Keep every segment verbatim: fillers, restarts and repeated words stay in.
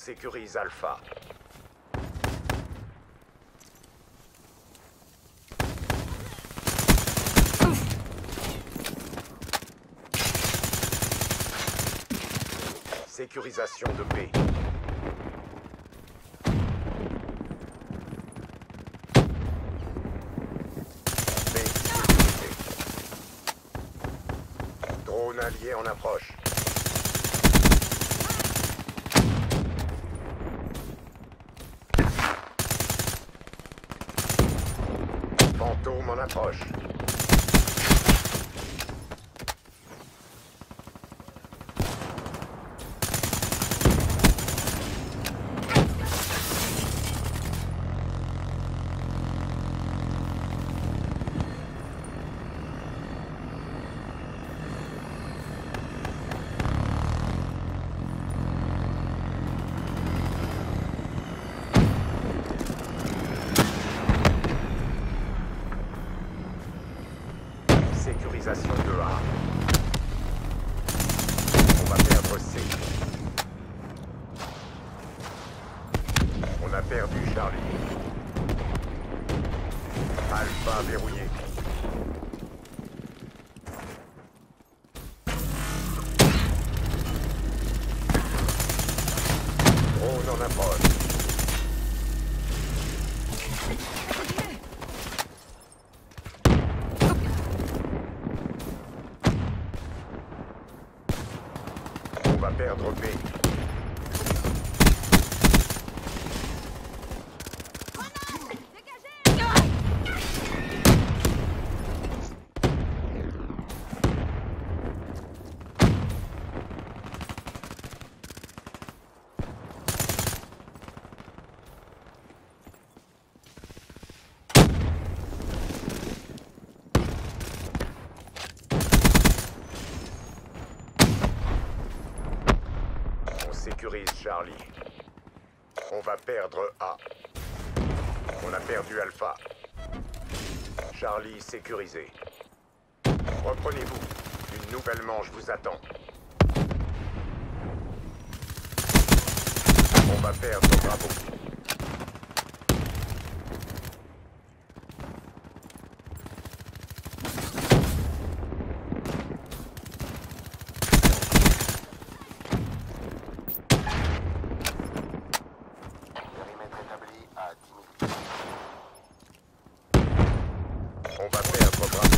sécurise Alpha. Sécurisation de B. B sécurisé. Drone allié en approche. Fantôme en approche. Sécurisation de A. On va perdre C. On a perdu Charlie. Alpha verrouillé. Drone en approche. On va perdre B. On sécurise Charlie. On va perdre A. On a perdu Alpha. Charlie sécurisé. Reprenez-vous. Une nouvelle manche vous attend. On va perdre Bravo. On va perdre Bravo.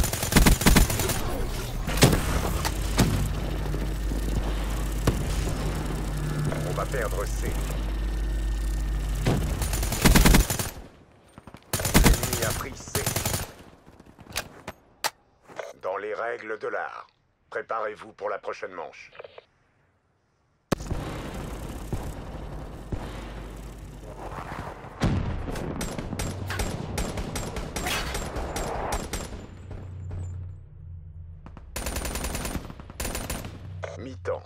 On va perdre C. L'ennemi a pris C. Dans les règles de l'art. Préparez-vous pour la prochaine manche. Mi-temps.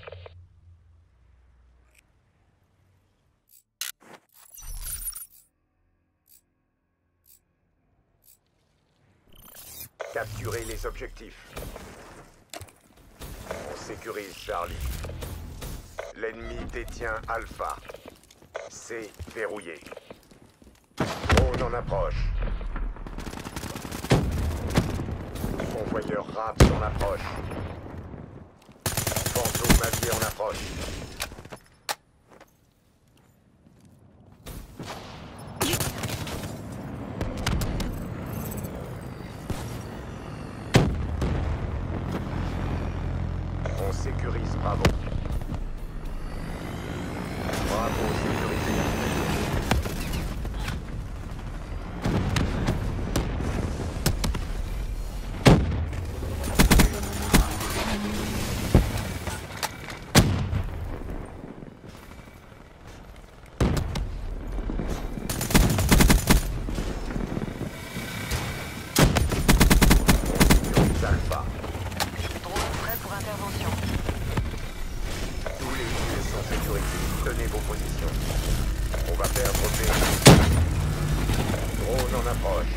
Capturez les objectifs. On sécurise Charlie. L'ennemi détient Alpha. C verrouillé. Drone en approche. Convoyeur Raps en approche. Fantôme allié en approche. On sécurise Bravo. Bravo sécurisé. Alpha. Drone prêt pour intervention. Tous les lieux sont sécurisés. Tenez vos positions. On va perdre B. Drone en approche.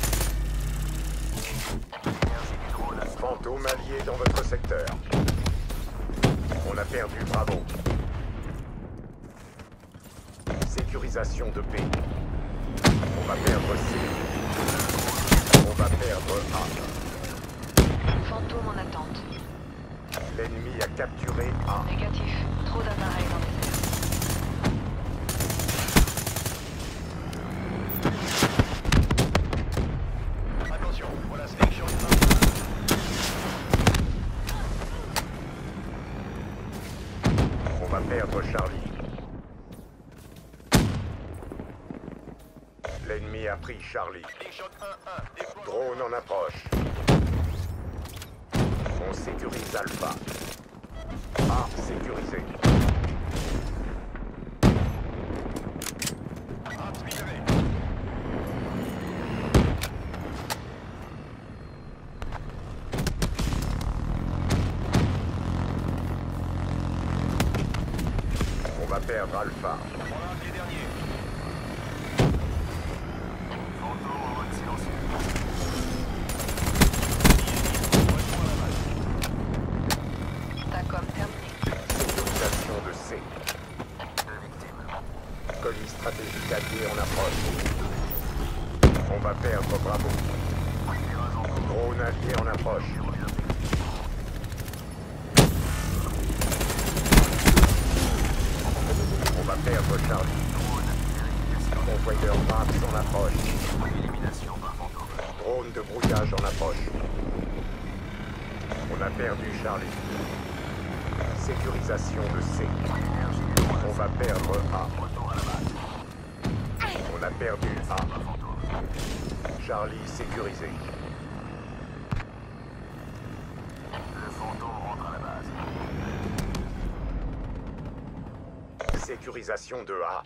Fantôme allié dans votre secteur. On a perdu Bravo. Sécurisation de B. On va perdre C. On va perdre A. Fantôme en attente. L'ennemi a capturé A. Négatif. Trop d'appareils dans les airs. Attention, voilà Snake sur une main. On va perdre Charlie. L'ennemi a pris Charlie. Big Shot un un. Déploie- Drone en approche. On sécurise Alpha. A sécurisé. Arts libéré. On va perdre Alpha. Voilà les derniers. Fantôme en mode silencieux. Retour à la base. TACOM terminé. Sécurisation de C. Deux victimes. Colis stratégique allié en approche. On va perdre Bravo. Tirage en cours. Drone allié en approche. On va perdre Charlie. Convoyeur Maps en approche. Élimination par fantôme. Drone de brouillage en approche. On a perdu Charlie. Sécurisation de C. On va perdre A. Retour à la base. On a perdu A. Par fantôme. Charlie sécurisé. Le fantôme rentre à la base. Sécurisation de A.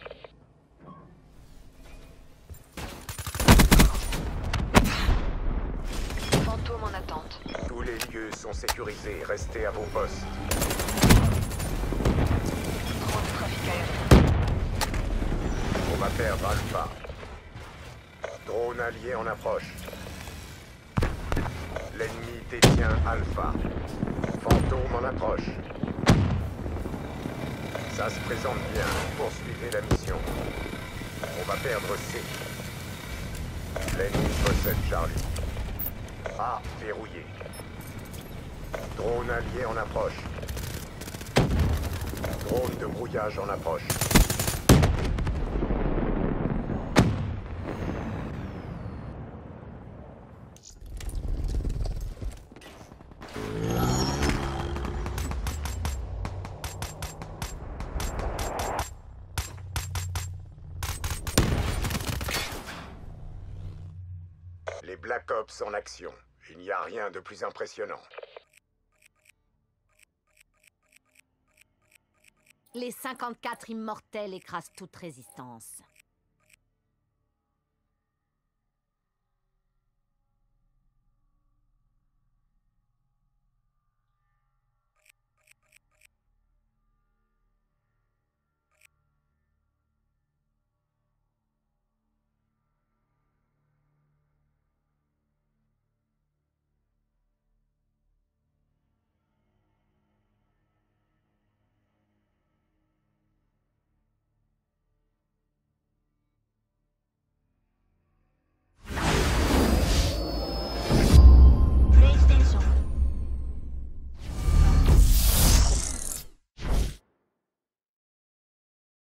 Fantôme en attente. Tous les lieux sont sécurisés. Restez à vos postes. Drone de trafic aérien. On va perdre Alpha. Drone allié en approche. L'ennemi détient Alpha. Fantôme en approche. Ça se présente bien. Poursuivez la mission. On va perdre C. L'ennemi possède Charlie. A verrouillé. Drone allié en approche. Drone de brouillage en approche. Les Black Ops en action. Il n'y a rien de plus impressionnant. Les cinquante-quatre immortels écrasent toute résistance.